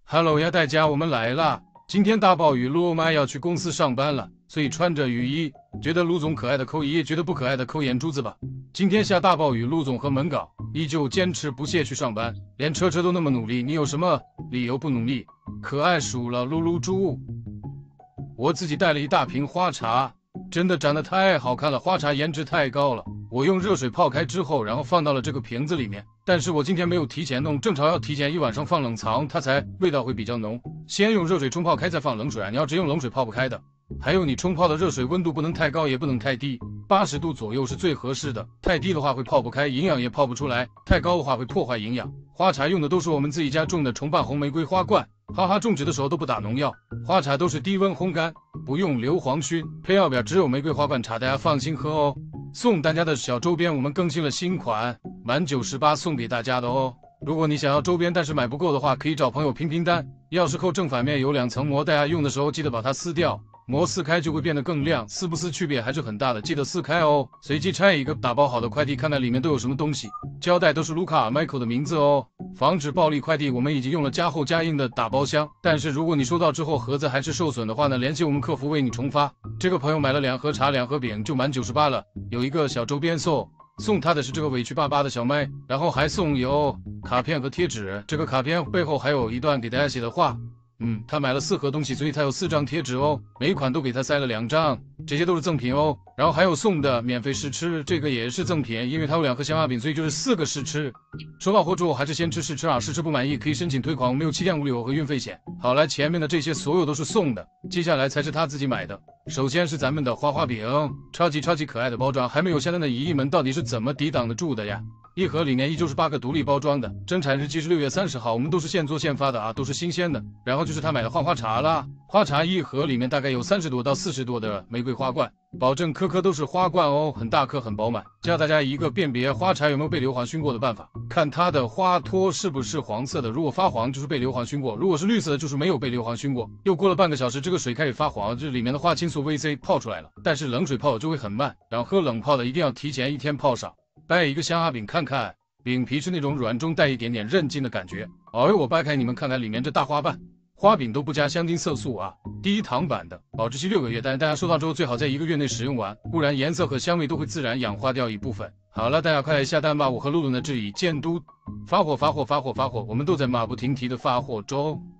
Hello 呀，大家，我们来啦！今天大暴雨，陆妈要去公司上班了，所以穿着雨衣。觉得陆总可爱的扣一页，觉得不可爱的扣眼珠子吧。今天下大暴雨，陆总和门岗依旧坚持不懈去上班，连车都那么努力，你有什么理由不努力？可爱数了噜噜猪。我自己带了一大瓶花茶，真的长得太好看了，花茶颜值太高了。我用热水泡开之后，然后放到了这个瓶子里面。但是我今天没有提前弄，正常要提前1晚上放冷藏，它才味道会比较浓。先用热水冲泡开，再放冷水啊！你要只用冷水泡不开的。还有你冲泡的热水温度不能太高，也不能太低，80度左右是最合适的。太低的话会泡不开，营养也泡不出来；太高的话会破坏营养。花茶用的都是我们自己家种的重瓣红玫瑰花冠，哈哈，种植的时候都不打农药，花茶都是低温烘干，不用硫磺熏。配料表只有玫瑰花冠茶，大家放心喝哦。送大家的小周边，我们更新了新款，满98送给大家的哦。如果你想要周边，但是买不够的话，可以找朋友拼单。钥匙扣正反面有2层膜，大家用的时候记得把它撕掉，膜撕开就会变得更亮，撕不撕区别还是很大的，记得撕开哦。随机拆一个打包好的快递，看看里面都有什么东西。胶带都是卢卡尔迈克的名字哦。防止暴力快递，我们已经用了加厚加硬的打包箱，但是如果你收到之后盒子还是受损的话呢，联系我们客服为你重发。这个朋友买了2盒茶2盒饼就满98了，有一个小周边送他的是这个委屈巴巴的小麦，然后还送有卡片和贴纸。这个卡片背后还有一段给大家写的话。他买了4盒东西，所以他有4张贴纸哦，每款都给他塞了2张，这些都是赠品哦。然后还有送的免费试吃，这个也是赠品，因为他有2盒鲜花饼，所以就是4个试吃。收到货之后还是先吃试吃啊，试吃不满意可以申请退款，我们有7天无理由和运费险。好了，前面的这些所有都是送的，接下来才是他自己买的。首先是咱们的花饼，超级可爱的包装，还没有下单的姨姨们到底是怎么抵挡得住的呀？一盒里面依旧是8个独立包装的，生产日期是6月30号，我们都是现做现发的啊，都是新鲜的。然后就是他买的花茶啦，花茶一盒里面大概有30朵到40朵的玫瑰花冠，保证颗颗都是花冠哦，很大颗很饱满。教大家一个辨别花茶有没有被硫磺熏过的办法，看它的花托是不是黄色的，如果发黄就是被硫磺熏过，如果是绿色的就是没有被硫磺熏过。又过了半个小时，这个水开始发黄，这里面的花青素 VC 泡出来了，但是冷水泡就会很慢，然后喝冷泡的一定要提前1天泡上。掰一个香花饼看看，饼皮是那种软中带一点点韧劲的感觉。我掰开你们看看里面这大花瓣，花饼都不加香精色素啊，低糖版的，保质期6个月，但是大家收到之后最好在1个月内使用完，不然颜色和香味都会自然氧化掉一部分。好了，大家快来下单吧，我和露露呢这里监督发货，我们都在马不停蹄的发货中。